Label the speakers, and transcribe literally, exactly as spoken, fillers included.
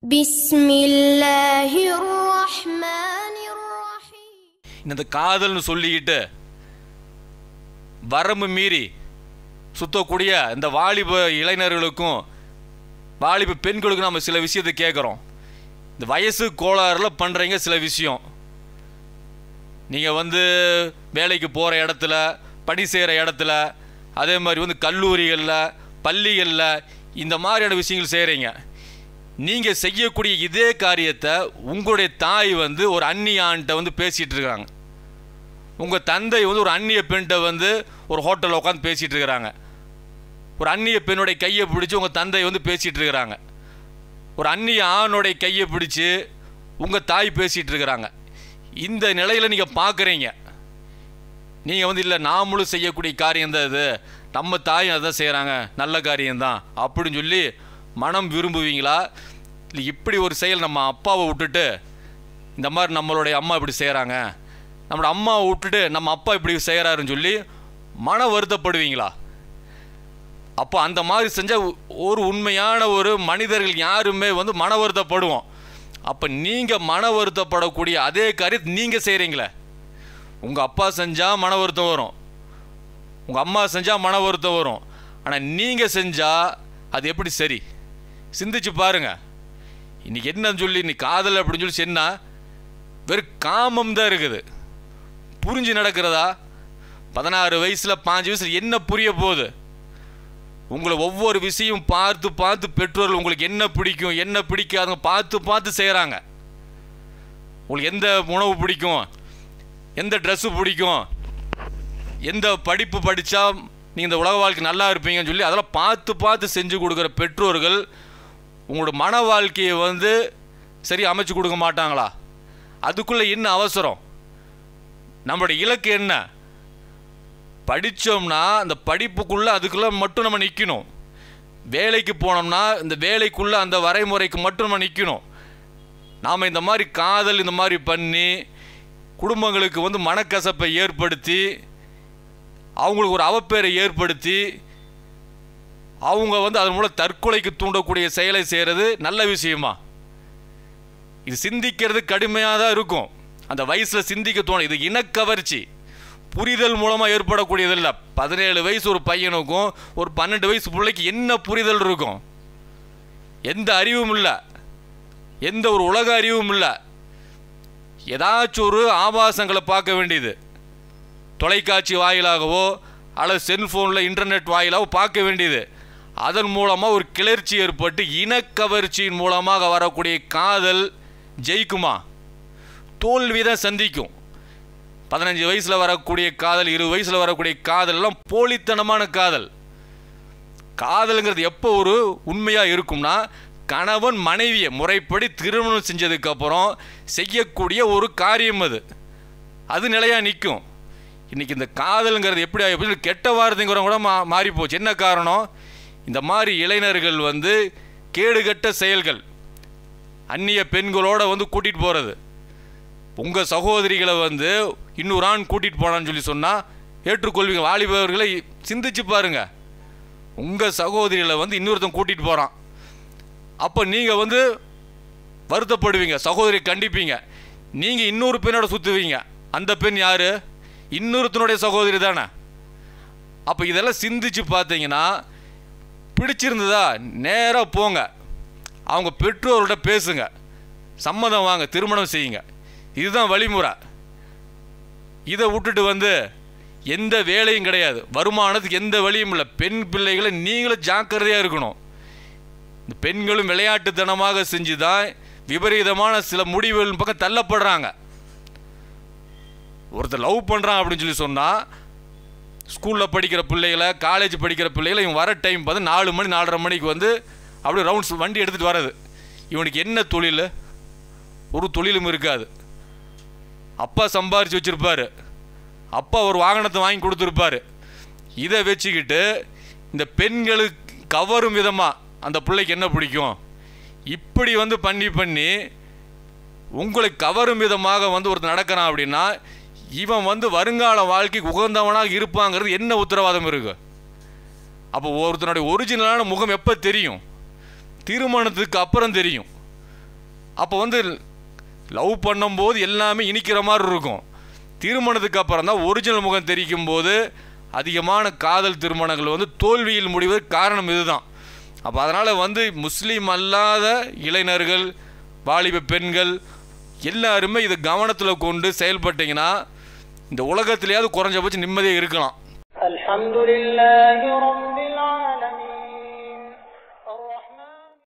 Speaker 1: பிஸ்மில்லாஹிர்ரஹ்மானிர்ரஹீம்.
Speaker 2: இந்த காதல்னு சொல்லிக்கிட்டு வரம்பு மீறி சுத்தக்கூடிய இந்த வாலிப இளைஞர்களுக்கும் வாலிப பெண்களுக்கும் நம்ம சில விஷயத்தை கேட்குறோம். இந்த வயசு கோளாறில் பண்ணுறீங்க சில விஷயம். நீங்கள் வந்து வேலைக்கு போகிற இடத்துல, பணி செய்கிற இடத்துல, அதே மாதிரி வந்து கல்லூரிகளில், பள்ளிகளில் இந்த மாதிரியான விஷயங்கள் செய்கிறீங்க. நீங்கள் செய்யக்கூடிய இதே காரியத்தை உங்களுடைய தாய் வந்து ஒரு அந்நிய ஆண்கிட்ட வந்து பேசிகிட்டு இருக்கிறாங்க. உங்கள் தந்தை வந்து ஒரு அந்நிய பெண்கிட்ட வந்து ஒரு ஹோட்டலில் உட்காந்து பேசிகிட்டு இருக்கிறாங்க. ஒரு அந்நிய பெண்ணுடைய கையை பிடிச்சி உங்கள் தந்தை வந்து பேசிகிட்டு இருக்கிறாங்க. ஒரு அந்நிய ஆணுடைய கையை பிடிச்சி உங்கள் தாய் பேசிகிட்டு இருக்கிறாங்க. இந்த நிலையில் நீங்கள் பார்க்குறீங்க. நீங்கள் வந்து இல்லை நாமளும் செய்யக்கூடிய காரியம்தான் இது, நம்ம தாயும் அதை செய்கிறாங்க, நல்ல காரியம்தான் அப்படின்னு சொல்லி மனம் விரும்புவீங்களா? இல்லை இப்படி ஒரு செயல் நம்ம அப்பாவை விட்டுட்டு இந்த மாதிரி நம்மளுடைய அம்மா இப்படி செய்கிறாங்க, நம்மளோட அம்மாவை விட்டுட்டு நம்ம அப்பா இப்படி செய்கிறாருன்னு சொல்லி மன வருத்தப்படுவீங்களா? அப்போ அந்த மாதிரி செஞ்சால் ஒரு உண்மையான ஒரு மனிதர்கள் யாருமே வந்து மன வருத்தப்படுவோம். அப்போ நீங்கள் மன வருத்தப்படக்கூடிய அதே காரியத்தை நீங்கள் செய்கிறீங்களே. உங்கள் அப்பா செஞ்சால் மன வருத்தம் வரும், உங்கள் அம்மா செஞ்சால் மன வருத்தம் வரும். ஆனால் நீங்கள் செஞ்சால் அது எப்படி சரி? சிந்திச்சு பாருங்கள். இன்றைக்கி என்னன்னு சொல்லி இன்னைக்கு காதல் அப்படின்னு சொல்லி சொன்னால் வெறும் காமம் தான் இருக்குது. புரிஞ்சு நடக்கிறதா? பதினாறு வயசில் பாஞ்சு வயசில் என்ன புரிய போகுது? உங்களை ஒவ்வொரு விஷயம் பார்த்து பார்த்து பெற்றோர்கள் உங்களுக்கு என்ன பிடிக்கும் என்ன பிடிக்காதுங்க பார்த்து பார்த்து செய்கிறாங்க. உங்களுக்கு எந்த உணவு பிடிக்கும், எந்த ட்ரெஸ்ஸு பிடிக்கும், எந்த படிப்பு படித்தா நீங்கள் இந்த உலக வாழ்க்கை நல்லா இருப்பீங்கன்னு சொல்லி அதெல்லாம் பார்த்து பார்த்து செஞ்சு கொடுக்குற பெற்றோர்கள் உங்களோட மன வாழ்க்கையை வந்து சரி அமைச்சு கொடுக்க மாட்டாங்களா? அதுக்குள்ளே என்ன அவசரம்? நம்மளுடைய இலக்கு என்ன? படித்தோம்னா அந்த படிப்புக்குள்ளே அதுக்குள்ளே மட்டும் நம்ம நிற்கணும். வேலைக்கு போனோம்னா இந்த வேலைக்குள்ளே அந்த வரைமுறைக்கு மட்டும் நம்ம நிற்கணும். நாம் இந்த மாதிரி காதல் இந்த மாதிரி பண்ணி குடும்பங்களுக்கு வந்து மனக்கசப்பை ஏற்படுத்தி அவங்களுக்கு ஒரு அவப்பேரை ஏற்படுத்தி அவங்க வந்து அதன் மூலம் தற்கொலைக்கு தூண்டக்கூடிய செயலை செய்கிறது நல்ல விஷயமா? இது சிந்திக்கிறது கடுமையாக தான் இருக்கும். அந்த வயசில் சிந்திக்க தோணும். இது இனக்கவர்ச்சி புரிதல் மூலமாக ஏற்படக்கூடியது இல்லை. பதினேழு வயசு ஒரு பையனுக்கும் ஒரு பன்னெண்டு வயசு பிள்ளைக்கு என்ன புரிதல் இருக்கும்? எந்த அறிவும் இல்லை, எந்த ஒரு உலக அறிவும் இல்லை. ஏதாச்சும் ஒரு ஆபாசங்களை பார்க்க வேண்டியது, தொலைக்காட்சி வாயிலாகவோ அல்லது செல்ஃபோனில் இன்டர்நெட் வாயிலாகவோ பார்க்க வேண்டியது. அதன் மூலமாக ஒரு கிளர்ச்சி ஏற்பட்டு இனக்கவர்ச்சியின் மூலமாக வரக்கூடிய காதல் ஜெயிக்குமா? தோல்விதான் சந்திக்கும். பதினஞ்சு வயசில் வரக்கூடிய காதல், இருபது வயசில் வரக்கூடிய காதல் எல்லாம் போலித்தனமான காதல். காதலுங்கிறது எப்போ ஒரு உண்மையாக இருக்கும்னா கணவன் மனைவியை முறைப்படி திருமணம் செஞ்சதுக்கப்புறம் செய்யக்கூடிய ஒரு காரியம். அது அது நிலையாக நிற்கும். இன்றைக்கி இந்த காதலுங்கிறது எப்படி ஆகி கெட்ட வார்த்தைங்கிற கூட மா மாறி போச்சு. என்ன காரணம்? இந்த மாதிரி இளைஞர்கள் வந்து கேடுகட்ட செயல்கள், அந்நிய பெண்களோடு வந்து கூட்டிகிட்டு போகிறது. உங்கள் சகோதரிகளை வந்து இன்னொரு ஆண் கூட்டிகிட்டு போனான்னு சொல்லி சொன்னால் ஏற்றுக்கொள்வீங்க? வாலிபர்களை சிந்திச்சு பாருங்கள். உங்கள் சகோதரிகளை வந்து இன்னொருத்தன் கூட்டிகிட்டு போகிறான், அப்போ நீங்கள் வந்து வருத்தப்படுவீங்க, சகோதரி கண்டிப்பீங்க. நீங்கள் இன்னொரு பெண்ணோட சுற்றுவீங்க. அந்த பெண் யார்? இன்னொருத்தனுடைய சகோதரி தானே. அப்போ இதெல்லாம் சிந்திச்சு பார்த்தீங்கன்னா பிடிச்சிருந்ததா நேராக போங்க, அவங்க பெற்றோர்கள்ட்ட பேசுங்க, சம்மதம் வாங்க, திருமணம் செய்யுங்க. இதுதான் வழிமுறை. இதை விட்டுட்டு வந்து எந்த வேலையும் கிடையாது, வருமானத்துக்கு எந்த வழியும் இல்லை. பெண் பிள்ளைகளை நீங்களும் ஜாக்கிரதையாக இருக்கணும். இந்த பெண்களும் விளையாட்டுத்தனமாக செஞ்சு தான் விபரீதமான சில முடிவுகள் பக்கம் தள்ளப்படுறாங்க. ஒருத்தர் லவ் பண்ணுறான் அப்படின்னு சொல்லி சொன்னால் ஸ்கூலில் படிக்கிற பிள்ளைகளை, காலேஜ் படிக்கிற பிள்ளைகளை இவன் வர டைம் பார்த்து நாலு மணி நாலரை மணிக்கு வந்து அப்படியே ரவுண்ட்ஸ் வண்டி எடுத்துகிட்டு வர்றது. இவனுக்கு என்ன தொழில்? ஒரு தொழிலும் இருக்காது. அப்பா சம்பாரித்து வச்சுருப்பார், அப்பா ஒரு வாகனத்தை வாங்கி கொடுத்துருப்பார். இதை வச்சுக்கிட்டு இந்த பெண்களுக்கு கவரும் விதமாக அந்த பிள்ளைக்கு என்ன பிடிக்கும் இப்படி வந்து பண்ணி பண்ணி உங்களை கவரும் விதமாக வந்து ஒருத்தர் நடக்கிறான் அப்படின்னா இவன் வந்து வருங்கால வாழ்க்கைக்கு உகந்தவனாக இருப்பாங்கிறது என்ன உத்தரவாதம் இருக்குது? அப்போ ஒருத்தனுடைய ஒரிஜினலான முகம் எப்போ தெரியும்? திருமணத்துக்கு அப்புறம் தெரியும். அப்போ வந்து லவ் பண்ணும்போது எல்லாமே இனிக்கிற மாதிரி இருக்கும். திருமணத்துக்கு அப்புறம் தான் ஒரிஜினல் முகம் தெரிவிக்கும் போது அதிகமான காதல் திருமணங்கள் வந்து தோல்வியில் முடிவதற்கு காரணம் இதுதான். அப்போ அதனால் வந்து முஸ்லீம் அல்லாத இளைஞர்கள், வாலிப பெண்கள் எல்லாருமே இதை கவனத்தில் கொண்டு செயல்பட்டீங்கன்னா இந்த உலகத்திலேயாவது குறைஞ்சபட்சம் நிம்மதியாக இருக்கலாம். அல்ஹம்துலில்லாஹி ரப்பில்